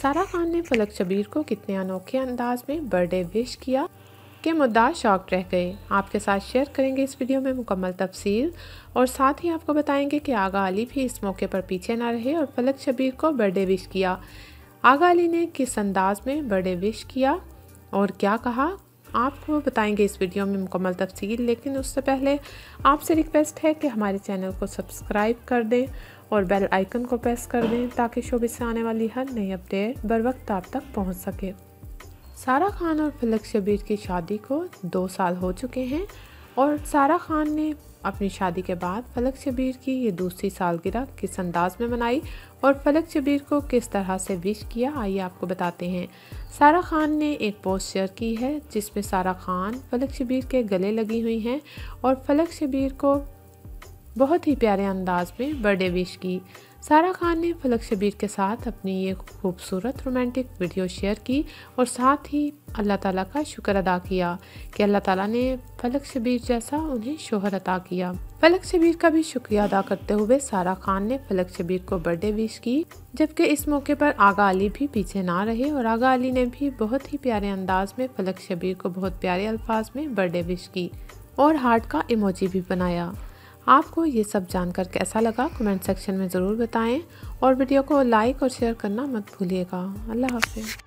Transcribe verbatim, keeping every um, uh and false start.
सारा खान ने फलक शबीर को कितने अनोखे अंदाज में बर्थडे विश किया कि मुद्दा शॉक्ड रह गए। आपके साथ शेयर करेंगे इस वीडियो में मुकम्मल तफसील और साथ ही आपको बताएंगे कि आगा अली भी इस मौके पर पीछे ना रहे और फलक शबीर को बर्थडे विश किया। आगा अली ने किस अंदाज में बर्थडे विश किया और क्या कहा, आपको बताएंगे इस वीडियो में मुकम्मल तफसील। लेकिन उससे पहले आपसे रिक्वेस्ट है कि हमारे चैनल को सब्सक्राइब कर दें और बेल आइकन को प्रेस कर दें ताकि शोबिस से आने वाली हर नई अपडेट बर वक्त आप तक पहुंच सके। सारा खान और फलक शबीर की शादी को दो साल हो चुके हैं और सारा खान ने अपनी शादी के बाद फलक शबीर की ये दूसरी सालगिरह किस अंदाज में मनाई और फलक शबीर को किस तरह से विश किया, आइए आपको बताते हैं। सारा खान ने एक पोस्ट शेयर की है जिसमें सारा खान फलक शबीर के गले लगी हुई हैं और फलक शबीर को बहुत ही प्यारे अंदाज में बर्थडे विश की। सारा खान ने फलक शबीर के साथ अपनी ये खूबसूरत रोमांटिक वीडियो शेयर की और साथ ही अल्लाह ताला का शुक्र अदा किया कि अल्लाह ताला ने फलक शबीर जैसा उन्हें शोहर अता किया। फलक शबीर का भी शुक्रिया अदा करते हुए सारा खान ने फलक शबीर को बर्थडे विश की, जबकि इस मौके पर आगा अली भी पीछे ना रहे और आगा अली ने भी बहुत ही प्यारे अंदाज में फलक शबीर को बहुत प्यारे अल्फाज में बर्थडे विश की और हार्ट का इमोजी भी बनाया। आपको ये सब जानकर कैसा लगा कमेंट सेक्शन में ज़रूर बताएं और वीडियो को लाइक और शेयर करना मत भूलिएगा। अल्लाह हाफ़िज़।